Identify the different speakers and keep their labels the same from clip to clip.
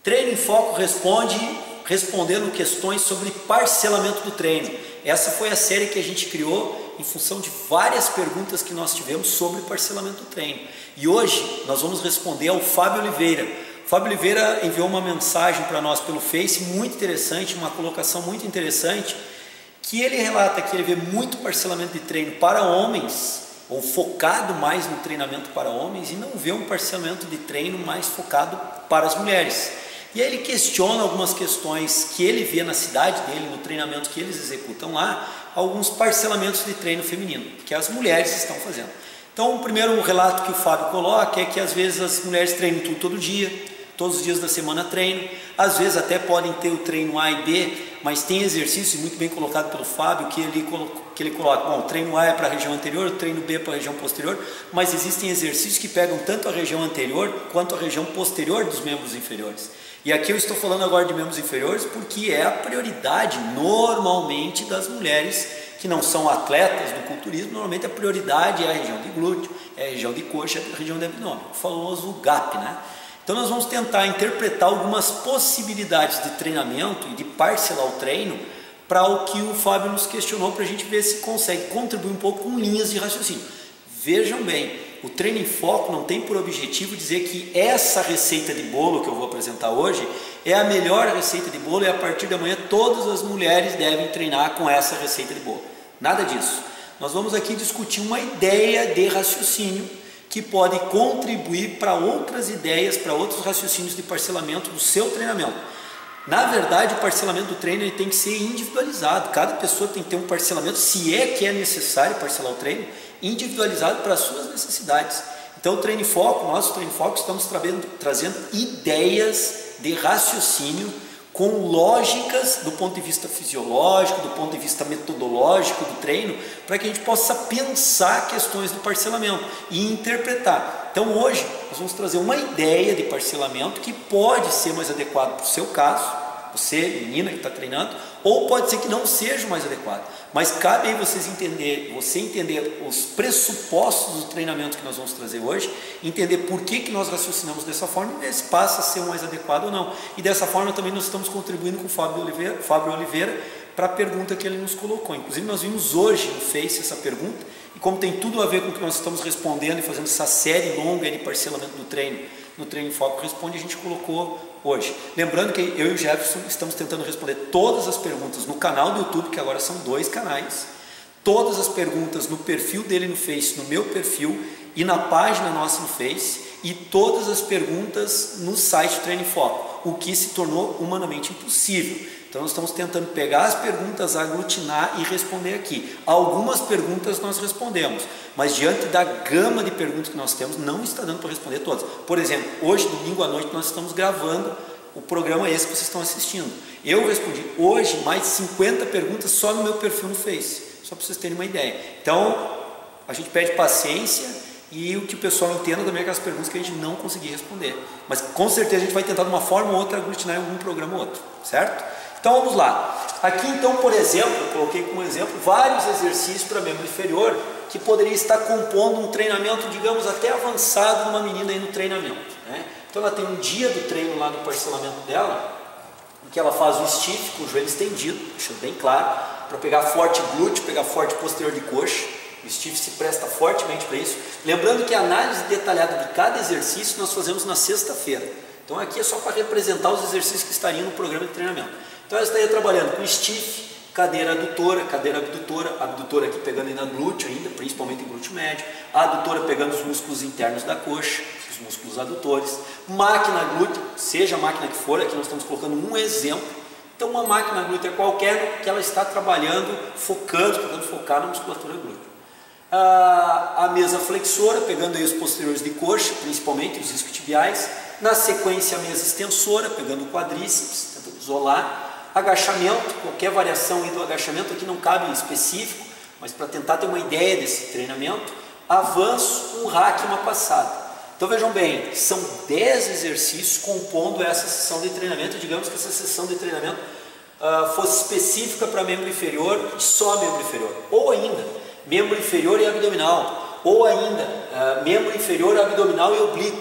Speaker 1: Treino em Foco respondendo questões sobre parcelamento do treino. Essa foi a série que a gente criou em função de várias perguntas que nós tivemos sobre parcelamento do treino. E hoje nós vamos responder ao Fábio Oliveira. O Fábio Oliveira enviou uma mensagem para nós pelo Face, muito interessante, uma colocação muito interessante, que ele relata que ele vê muito parcelamento de treino para homens, ou focado mais no treinamento para homens, e não vê um parcelamento de treino mais focado para as mulheres. E aí ele questiona algumas questões que ele vê na cidade dele, no treinamento que eles executam lá, alguns parcelamentos de treino feminino, que as mulheres estão fazendo. Então, o primeiro relato que o Fábio coloca é que às vezes as mulheres treinam tudo todo dia, todos os dias da semana treinam, às vezes até podem ter o treino A e B, mas tem exercício muito bem colocado pelo Fábio, que ele coloca, bom, o treino A é para a região anterior, o treino B é para a região posterior, mas existem exercícios que pegam tanto a região anterior quanto a região posterior dos membros inferiores. E aqui eu estou falando agora de membros inferiores porque é a prioridade normalmente das mulheres que não são atletas do culturismo. Normalmente a prioridade é a região de glúteo, é a região de coxa, é a região de abdômen, o famoso GAP, né? Então nós vamos tentar interpretar algumas possibilidades de treinamento e de parcelar o treino para o que o Fábio nos questionou, para a gente ver se consegue contribuir um pouco com linhas de raciocínio. Vejam bem, o Treino em Foco não tem por objetivo dizer que essa receita de bolo que eu vou apresentar hoje é a melhor receita de bolo e a partir de amanhã todas as mulheres devem treinar com essa receita de bolo. Nada disso. Nós vamos aqui discutir uma ideia de raciocínio que pode contribuir para outras ideias, para outros raciocínios de parcelamento do seu treinamento. Na verdade, o parcelamento do treino ele tem que ser individualizado. Cada pessoa tem que ter um parcelamento, se é que é necessário parcelar o treino, individualizado para as suas necessidades. Então, o Treino em Foco, nosso Treino em Foco, estamos trazendo ideias de raciocínio com lógicas do ponto de vista fisiológico, do ponto de vista metodológico do treino, para que a gente possa pensar questões do parcelamento e interpretar. Então hoje nós vamos trazer uma ideia de parcelamento que pode ser mais adequado para o seu caso, você menina que está treinando, ou pode ser que não seja o mais adequado, mas cabe aí você entender os pressupostos do treinamento que nós vamos trazer hoje, entender por que nós raciocinamos dessa forma e ver se passa a ser o mais adequado ou não. E dessa forma também nós estamos contribuindo com o Fábio Oliveira para a pergunta que ele nos colocou. Inclusive nós vimos hoje no Face essa pergunta, e como tem tudo a ver com o que nós estamos respondendo e fazendo essa série longa de parcelamento do treino, no Treino em Foco Responde, a gente colocou hoje. Lembrando que eu e o Jefferson estamos tentando responder todas as perguntas no canal do YouTube, que agora são 2 canais, todas as perguntas no perfil dele no Face, no meu perfil e na página nossa no Face, e todas as perguntas no site Treino em Foco, o que se tornou humanamente impossível. Então nós estamos tentando pegar as perguntas, aglutinar e responder aqui. Algumas perguntas nós respondemos, mas diante da gama de perguntas que nós temos, não está dando para responder todas. Por exemplo, hoje, domingo à noite, nós estamos gravando o programa esse que vocês estão assistindo. Eu respondi hoje mais de 50 perguntas só no meu perfil no Face, só para vocês terem uma ideia. Então, a gente pede paciência e o que o pessoal entenda também é aquelas perguntas que a gente não conseguir responder. Mas com certeza a gente vai tentar de uma forma ou outra aglutinar em algum programa ou outro, certo? Então vamos lá. Aqui então, por exemplo, eu coloquei como exemplo vários exercícios para membro inferior que poderia estar compondo um treinamento, digamos, até avançado de uma menina aí no treinamento, né? Então ela tem um dia do treino lá no parcelamento dela, em que ela faz o stiff com o joelho estendido, deixando bem claro, para pegar forte glúteo, pegar forte posterior de coxa. O stiff se presta fortemente para isso. Lembrando que a análise detalhada de cada exercício nós fazemos na sexta-feira. Então aqui é só para representar os exercícios que estariam no programa de treinamento. Então ela estaria trabalhando com stiff, cadeira adutora, cadeira abdutora, abdutora aqui pegando ainda glúteo ainda, principalmente em glúteo médio, a adutora pegando os músculos internos da coxa, os músculos adutores, máquina glútea, seja a máquina que for, aqui nós estamos colocando um exemplo. Então uma máquina glútea qualquer que ela está trabalhando, tentando focar na musculatura glútea. A mesa flexora, pegando aí os posteriores de coxa, principalmente os isquiotibiais. Na sequência a mesa extensora, pegando o quadríceps, tentando isolar. Agachamento, qualquer variação aí do agachamento, aqui não cabe específico, mas para tentar ter uma ideia desse treinamento. Avanço, um rack e uma passada. Então vejam bem, são 10 exercícios compondo essa sessão de treinamento. Digamos que essa sessão de treinamento fosse específica para membro inferior e só membro inferior, ou ainda membro inferior e abdominal, ou ainda membro inferior, abdominal e oblíquos,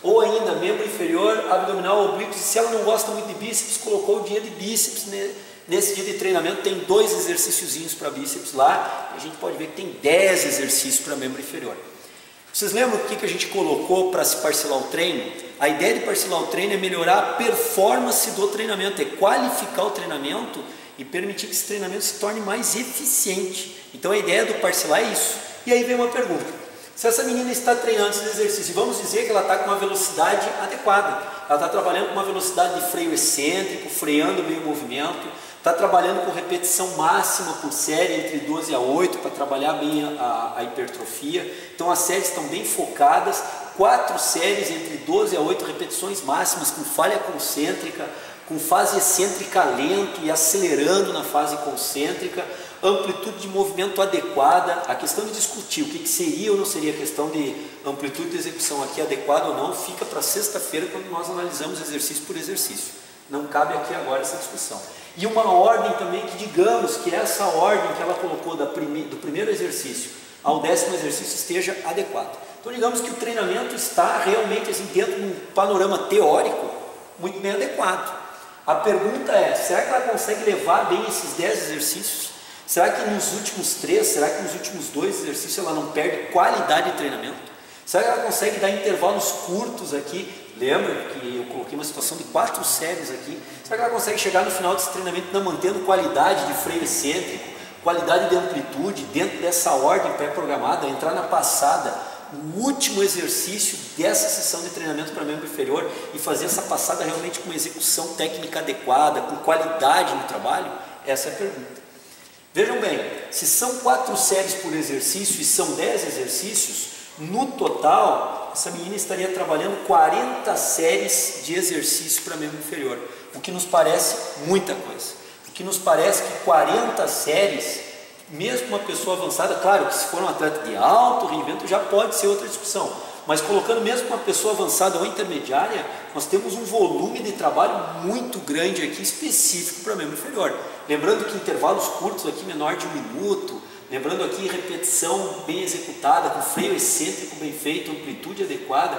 Speaker 1: ou ainda membro inferior, abdominal, oblíquos, e se ela não gosta muito de bíceps, colocou o dia de bíceps nesse dia de treinamento, tem 2 exercíciozinhos para bíceps lá, a gente pode ver que tem 10 exercícios para membro inferior. Vocês lembram o que a gente colocou para se parcelar o treino? A ideia de parcelar o treino é melhorar a performance do treinamento, é qualificar o treinamento e permitir que esse treinamento se torne mais eficiente. Então a ideia do parcelar é isso. E aí vem uma pergunta: se essa menina está treinando esse exercício, vamos dizer que ela está com uma velocidade adequada, ela está trabalhando com uma velocidade de freio excêntrico, freando bem o movimento, está trabalhando com repetição máxima por série entre 12 a 8 para trabalhar bem a hipertrofia. Então as séries estão bem focadas, 4 séries entre 12 a 8 repetições máximas com falha concêntrica, com fase excêntrica lento e acelerando na fase concêntrica, amplitude de movimento adequada. A questão de discutir o que seria ou não seria a questão de amplitude de execução aqui adequada ou não, fica para sexta-feira, quando nós analisamos exercício por exercício. Não cabe aqui agora essa discussão. E uma ordem também que, digamos que essa ordem que ela colocou do primeiro exercício ao 10º exercício esteja adequada. Então digamos que o treinamento está realmente assim, dentro de um panorama teórico muito bem adequado. A pergunta é: será que ela consegue levar bem esses 10 exercícios? Será que nos últimos 3, será que nos últimos 2 exercícios ela não perde qualidade de treinamento? Será que ela consegue dar intervalos curtos aqui? Lembra que eu coloquei uma situação de 4 séries aqui. Será que ela consegue chegar no final desse treinamento não mantendo qualidade de freio excêntrico, qualidade de amplitude dentro dessa ordem pré-programada, entrar na passada, o último exercício dessa sessão de treinamento para membro inferior e fazer essa passada realmente com uma execução técnica adequada, com qualidade no trabalho? Essa é a pergunta. Vejam bem, se são 4 séries por exercício e são 10 exercícios, no total, essa menina estaria trabalhando 40 séries de exercício para membro inferior, o que nos parece muita coisa. O que nos parece que 40 séries, mesmo uma pessoa avançada, claro que se for um atleta de alto rendimento já pode ser outra discussão, mas colocando mesmo uma pessoa avançada ou intermediária, nós temos um volume de trabalho muito grande aqui, específico para membro inferior. Lembrando que intervalos curtos aqui, menor de 1 minuto, lembrando aqui repetição bem executada, com freio excêntrico bem feito, amplitude adequada,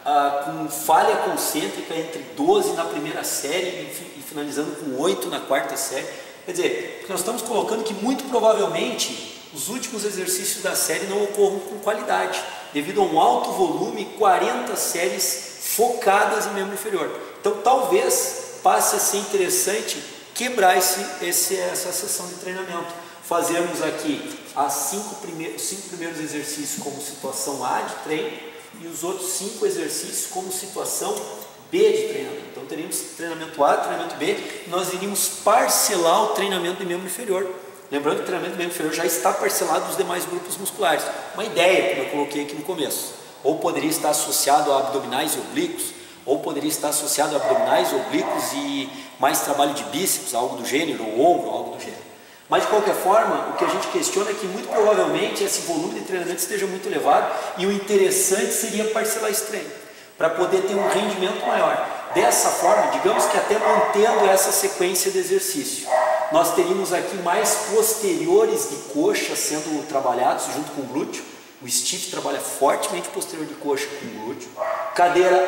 Speaker 1: com falha concêntrica entre 12 na primeira série e finalizando com 8 na 4ª série. Quer dizer, nós estamos colocando que muito provavelmente os últimos exercícios da série não ocorram com qualidade, devido a um alto volume, 40 séries focadas em membro inferior. Então talvez passe a ser interessante quebrar essa sessão de treinamento, fazermos aqui os 5 primeiros exercícios como situação A de treino e os outros 5 exercícios como situação B de treinamento. Então teríamos treinamento A, treinamento B, e nós iríamos parcelar o treinamento de membro inferior. Lembrando que o treinamento de membro inferior já está parcelado dos demais grupos musculares. Uma ideia, como eu coloquei aqui no começo. Ou poderia estar associado a abdominais e oblíquos, ou poderia estar associado a abdominais, oblíquos e mais trabalho de bíceps, algo do gênero, ou ombro, algo do gênero. Mas de qualquer forma, o que a gente questiona é que muito provavelmente esse volume de treinamento esteja muito elevado e o interessante seria parcelar esse treino, para poder ter um rendimento maior. Dessa forma, digamos que até mantendo essa sequência de exercício, nós teríamos aqui mais posteriores de coxa sendo trabalhados junto com o glúteo. O stiff trabalha fortemente posterior de coxa com o glúteo. Cadeira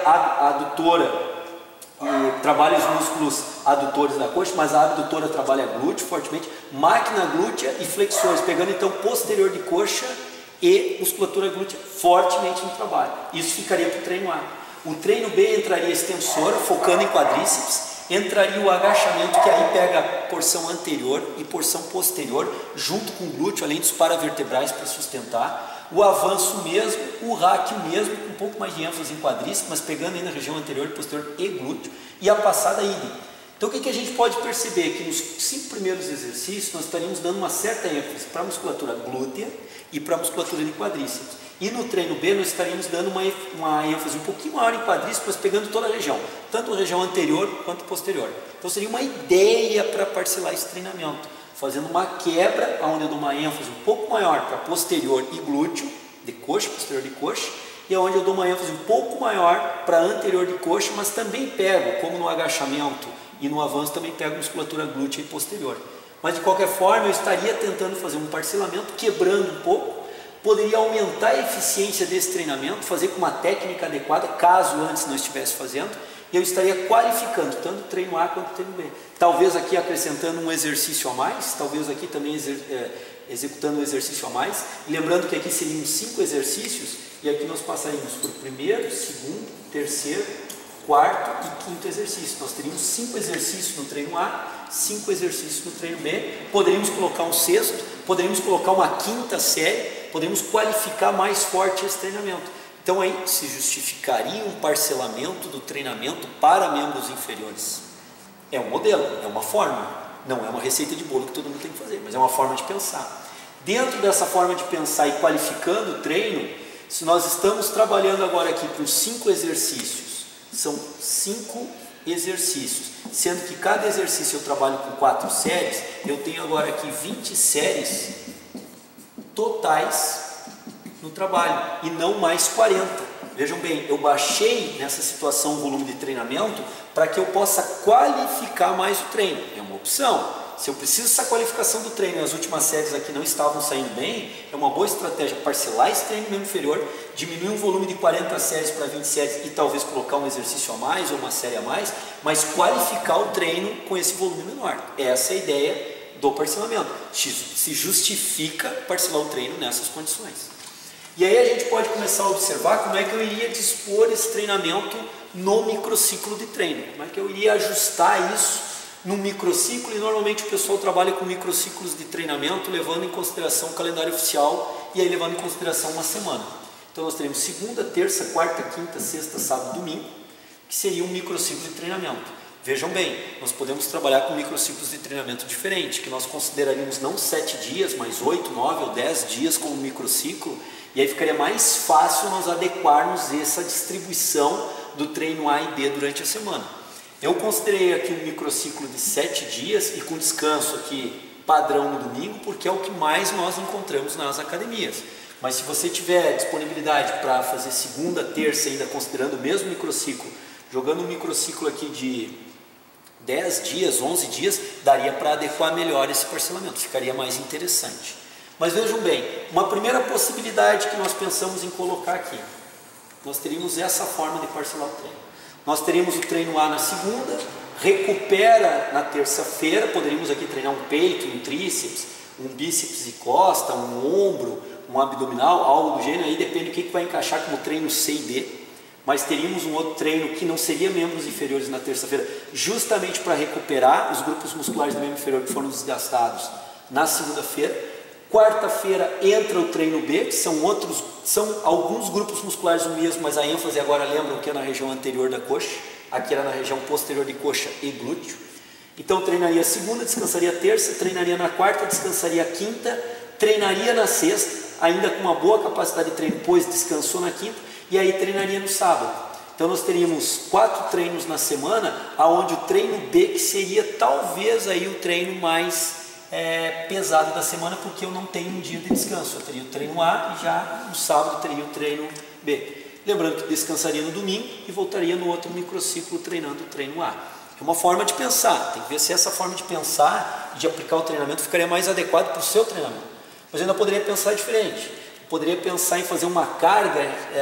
Speaker 1: adutora e trabalha os músculos adutores da coxa, mas a abdutora trabalha glúteo fortemente. Máquina glútea e flexões, pegando então posterior de coxa e musculatura glútea fortemente no trabalho. Isso ficaria para o treino A. O treino B entraria extensora, focando em quadríceps. Entraria o agachamento, que aí pega a porção anterior e porção posterior, junto com o glúteo, além dos paravertebrais para sustentar. O avanço mesmo, o rack mesmo, com um pouco mais de ênfase em quadríceps, mas pegando ainda a região anterior, posterior e glúteo. E a passada idem. Então o que a gente pode perceber? Que nos 5 primeiros exercícios nós estaríamos dando uma certa ênfase para a musculatura glútea e para a musculatura de quadríceps. E no treino B nós estaríamos dando uma ênfase um pouquinho maior em quadríceps, mas pegando toda a região, tanto a região anterior quanto posterior. Então seria uma ideia para parcelar esse treinamento, fazendo uma quebra, onde eu dou uma ênfase um pouco maior para posterior e glúteo, de coxa, posterior de coxa, e onde eu dou uma ênfase um pouco maior para anterior de coxa, mas também pego, como no agachamento e no avanço, também pego musculatura glútea e posterior. Mas de qualquer forma eu estaria tentando fazer um parcelamento, quebrando um pouco, poderia aumentar a eficiência desse treinamento, fazer com uma técnica adequada, caso antes não estivesse fazendo, e eu estaria qualificando tanto o treino A quanto o treino B. Talvez aqui acrescentando um exercício a mais, talvez aqui também executando um exercício a mais, e lembrando que aqui seriam 5 exercícios, e aqui nós passaríamos por primeiro, segundo, terceiro, quarto e quinto exercício. Nós teríamos 5 exercícios no treino A, 5 exercícios no treino B, poderíamos colocar um sexto, poderíamos colocar uma quinta série, poderíamos qualificar mais forte esse treinamento. Então aí se justificaria um parcelamento do treinamento para membros inferiores. É um modelo, é uma forma, não é uma receita de bolo que todo mundo tem que fazer, mas é uma forma de pensar. Dentro dessa forma de pensar e qualificando o treino, se nós estamos trabalhando agora aqui por 5 exercícios, são 5 exercícios, sendo que cada exercício eu trabalho com 4 séries, eu tenho agora aqui 20 séries totais no trabalho e não mais 40. Vejam bem, eu baixei nessa situação o volume de treinamento para que eu possa qualificar mais o treino. É uma opção. Se eu preciso dessa qualificação do treino e as últimas séries aqui não estavam saindo bem, é uma boa estratégia parcelar esse treino membro inferior, diminuir o volume de 40 séries para 20 séries e talvez colocar um exercício a mais ou uma série a mais, mas qualificar o treino com esse volume menor. Essa é a ideia do parcelamento. Se justifica parcelar o treino nessas condições. E aí a gente pode começar a observar como é que eu iria dispor esse treinamento no microciclo de treino. Como é que eu iria ajustar isso no microciclo, e normalmente o pessoal trabalha com microciclos de treinamento, levando em consideração o calendário oficial e aí levando em consideração uma semana. Então nós teremos segunda, terça, quarta, quinta, sexta, sábado, domingo, que seria um microciclo de treinamento. Vejam bem, nós podemos trabalhar com microciclos de treinamento diferente, que nós consideraríamos não 7 dias, mas 8, 9 ou 10 dias como microciclo, e aí ficaria mais fácil nós adequarmos essa distribuição do treino A e B durante a semana. Eu considerei aqui um microciclo de 7 dias e com descanso aqui padrão no domingo, porque é o que mais nós encontramos nas academias. Mas se você tiver disponibilidade para fazer segunda, terça, ainda considerando o mesmo microciclo, jogando um microciclo aqui de 10 dias, 11 dias, daria para adequar melhor esse parcelamento, ficaria mais interessante. Mas vejam bem, uma primeira possibilidade que nós pensamos em colocar aqui, nós teríamos essa forma de parcelar o treino. Nós teríamos o treino A na segunda, recupera na terça-feira, poderíamos aqui treinar um peito, um tríceps, um bíceps e costa, um ombro, um abdominal, algo do gênero, aí depende do que vai encaixar como treino C e D, mas teríamos um outro treino que não seria membros inferiores na terça-feira, justamente para recuperar os grupos musculares do membro inferior que foram desgastados na segunda-feira. Quarta-feira entra o treino B, que são alguns grupos musculares o mesmo, mas a ênfase agora lembram que é na região anterior da coxa, aqui era na região posterior de coxa e glúteo. Então treinaria segunda, descansaria terça, treinaria na quarta, descansaria quinta, treinaria na sexta, ainda com uma boa capacidade de treino, pois descansou na quinta, e aí treinaria no sábado. Então nós teríamos 4 treinos na semana, aonde o treino B, que seria talvez aí o treino mais pesado da semana, porque eu não tenho um dia de descanso. Eu teria o treino A e já no sábado teria o treino B. Lembrando que descansaria no domingo e voltaria no outro microciclo treinando o treino A. É uma forma de pensar, tem que ver se essa forma de pensar e de aplicar o treinamento ficaria mais adequado para o seu treinamento. Mas eu ainda poderia pensar diferente. Eu poderia pensar em fazer uma carga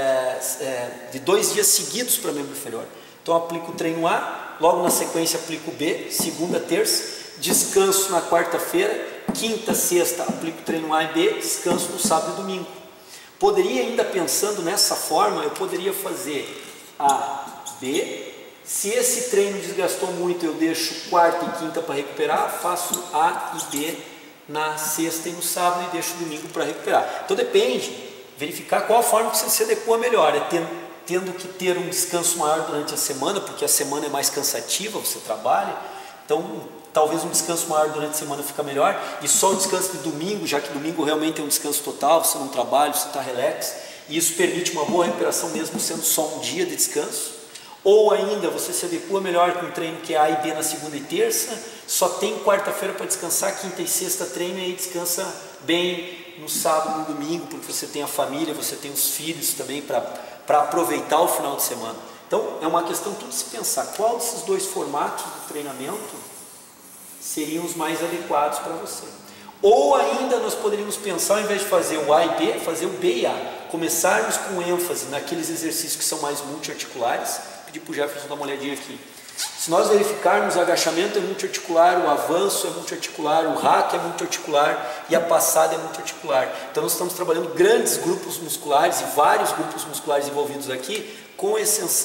Speaker 1: de 2 dias seguidos para membro inferior. Então eu aplico o treino A, logo na sequência aplico o B, segunda, terça, descanso na quarta-feira, quinta, sexta, aplico o treino A e B, descanso no sábado e domingo. Poderia ainda, pensando nessa forma, eu poderia fazer A, B, se esse treino desgastou muito, eu deixo quarta e quinta para recuperar, faço A e B na sexta e no sábado e deixo o domingo para recuperar. Então depende, verificar qual a forma que você se adequa melhor, tendo que ter um descanso maior durante a semana, porque a semana é mais cansativa, você trabalha, então talvez um descanso maior durante a semana fica melhor, e só o descanso de domingo, já que domingo realmente é um descanso total, você não trabalha, você está relax, e isso permite uma boa recuperação mesmo sendo só um dia de descanso. Ou ainda você se adequa melhor com um treino que é A e B na segunda e terça, só tem quarta-feira para descansar, quinta e sexta treino, e aí descansa bem no sábado e no domingo, porque você tem a família, você tem os filhos também para aproveitar o final de semana. Então é uma questão tudo se pensar, qual desses 2 formatos de treinamento seriam os mais adequados para você. Ou ainda nós poderíamos pensar, ao invés de fazer o A e B, fazer o B e A. Começarmos com ênfase naqueles exercícios que são mais multiarticulares. Vou pedir para o Jefferson dar uma olhadinha aqui. Se nós verificarmos, o agachamento é multiarticular, o avanço é multiarticular, o rack é multiarticular e a passada é multiarticular. Então nós estamos trabalhando grandes grupos musculares e vários grupos musculares envolvidos aqui, com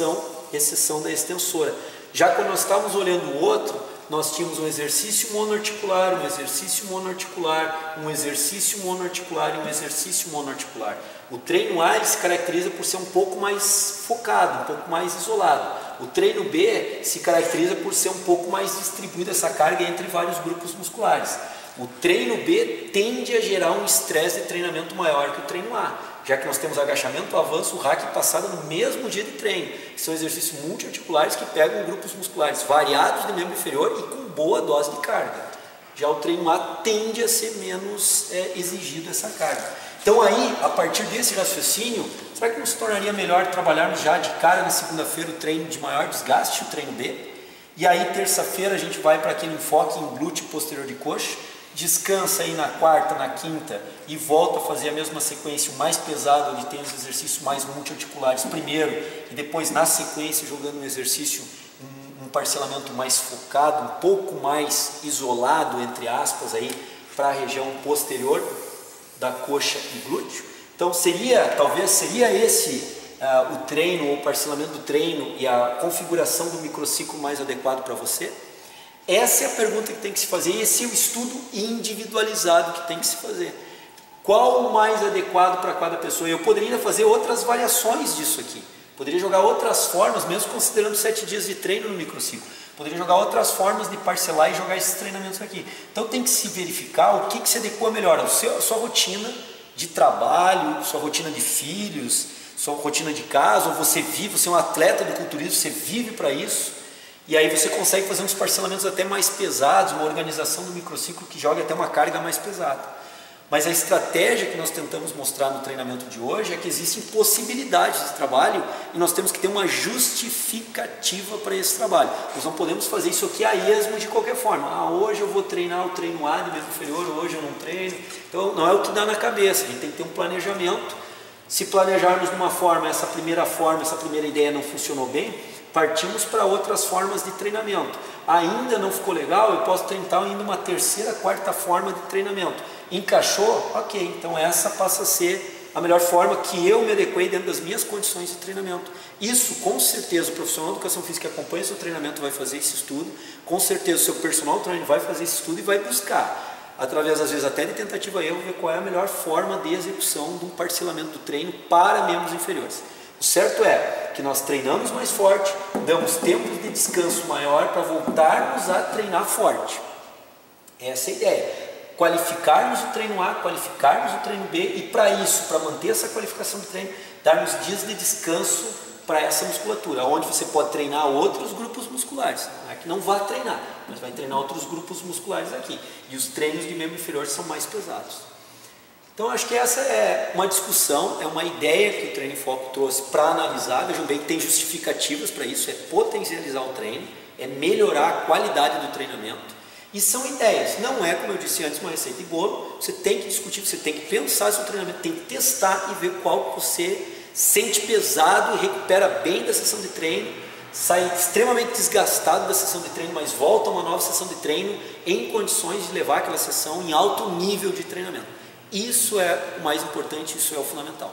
Speaker 1: exceção da extensora. Já quando nós estávamos olhando o outro, nós tínhamos um exercício monoarticular, um exercício monoarticular, um exercício monoarticular e um exercício monoarticular. O treino A ele se caracteriza por ser um pouco mais focado, um pouco mais isolado. O treino B se caracteriza por ser um pouco mais distribuída essa carga entre vários grupos musculares. O treino B tende a gerar um estresse de treinamento maior que o treino A, já que nós temos agachamento, avanço, rack e passada no mesmo dia de treino, que são exercícios multiarticulares que pegam grupos musculares variados de membro inferior e com boa dose de carga. Já o treino A tende a ser menos exigido essa carga. Então aí, a partir desse raciocínio, será que não se tornaria melhor trabalharmos já de cara na segunda-feira o treino de maior desgaste, o treino B? E aí terça-feira a gente vai para aquele enfoque em glúteo posterior de coxa, descansa aí na quarta, na quinta e volta a fazer a mesma sequência mais pesada, onde tem os exercícios mais multiarticulares primeiro e depois na sequência jogando um exercício, um parcelamento mais focado, um pouco mais isolado, entre aspas, aí para a região posterior da coxa e glúteo. Então talvez seria esse o treino ou o parcelamento do treino e a configuração do microciclo mais adequado para você? Essa é a pergunta que tem que se fazer, e esse é o estudo individualizado que tem que se fazer. Qual o mais adequado para cada pessoa? Eu poderia fazer outras variações disso aqui, poderia jogar outras formas, mesmo considerando 7 dias de treino no microciclo, poderia jogar outras formas de parcelar e jogar esses treinamentos aqui. Então tem que se verificar o que se adequa melhor, a sua rotina de trabalho, sua rotina de filhos, sua rotina de casa, ou você é um atleta do culturismo, você vive para isso. E aí você consegue fazer uns parcelamentos até mais pesados, uma organização do microciclo que joga até uma carga mais pesada. Mas a estratégia que nós tentamos mostrar no treinamento de hoje é que existem possibilidades de trabalho e nós temos que ter uma justificativa para esse trabalho. Nós não podemos fazer isso aqui a esmo de qualquer forma. Hoje eu vou treinar o treino A de membro inferior, hoje eu não treino. Então não é o que dá na cabeça, a gente tem que ter um planejamento. Se planejarmos de uma forma, essa primeira ideia não funcionou bem, partimos para outras formas de treinamento. Ainda não ficou legal, eu posso tentar ainda uma terceira, quarta forma de treinamento. Encaixou? Ok, então essa passa a ser a melhor forma que eu me adequei dentro das minhas condições de treinamento. Isso, com certeza, o profissional de educação física que acompanha o seu treinamento vai fazer esse estudo, com certeza o seu personal trainer vai fazer esse estudo e vai buscar, através às vezes até de tentativa e erro, ver qual é a melhor forma de execução de um parcelamento do treino para membros inferiores. O certo é que nós treinamos mais forte, damos tempos de descanso maior para voltarmos a treinar forte. Essa é a ideia. Qualificarmos o treino A, qualificarmos o treino B e para isso, para manter essa qualificação do treino, darmos dias de descanso para essa musculatura, onde você pode treinar outros grupos musculares. Não é que não vá treinar, mas vai treinar outros grupos musculares aqui. E os treinos de membro inferior são mais pesados. Então acho que essa é uma discussão, é uma ideia que o Treino em Foco trouxe para analisar. Vejam bem que tem justificativas para isso, é potencializar o treino, é melhorar a qualidade do treinamento. E são ideias, não é, como eu disse antes, uma receita de bolo. Você tem que discutir, você tem que pensar seu treinamento, tem que testar e ver qual você sente pesado e recupera bem da sessão de treino, sai extremamente desgastado da sessão de treino, mas volta a uma nova sessão de treino em condições de levar aquela sessão em alto nível de treinamento. Isso é o mais importante, isso é o fundamental.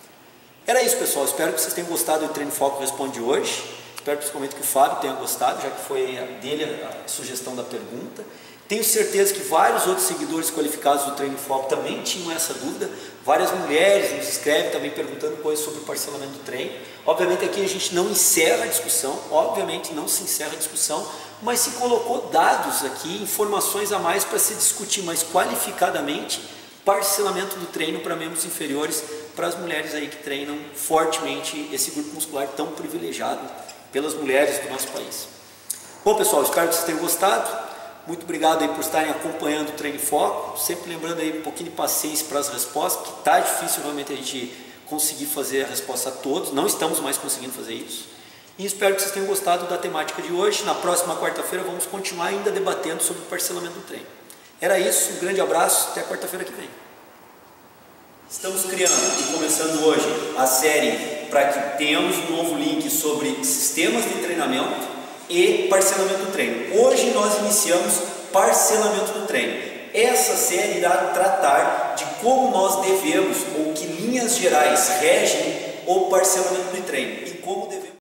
Speaker 1: Era isso, pessoal, espero que vocês tenham gostado do Treino em Foco Responde hoje. Espero principalmente que o Fábio tenha gostado, já que foi dele a sugestão da pergunta. Tenho certeza que vários outros seguidores qualificados do Treino em Foco também tinham essa dúvida. Várias mulheres nos escrevem também perguntando coisas sobre o parcelamento do treino. Obviamente aqui a gente não encerra a discussão, obviamente não se encerra a discussão, mas se colocou dados aqui, informações a mais para se discutir mais qualificadamente parcelamento do treino para membros inferiores, para as mulheres aí que treinam fortemente esse grupo muscular tão privilegiado pelas mulheres do nosso país. Bom, pessoal, espero que vocês tenham gostado. Muito obrigado aí por estarem acompanhando o Treino em Foco. Sempre lembrando aí um pouquinho de paciência para as respostas, porque está difícil realmente a gente conseguir fazer a resposta a todos. Não estamos mais conseguindo fazer isso. E espero que vocês tenham gostado da temática de hoje. Na próxima quarta-feira vamos continuar ainda debatendo sobre o parcelamento do treino. Era isso, um grande abraço, até quarta-feira que vem. Estamos criando e começando hoje a série para que tenhamos um novo link sobre sistemas de treinamento e parcelamento do treino. Hoje nós iniciamos parcelamento do treino. Essa série irá tratar de como nós devemos, ou que linhas gerais regem o parcelamento do treino e como devemos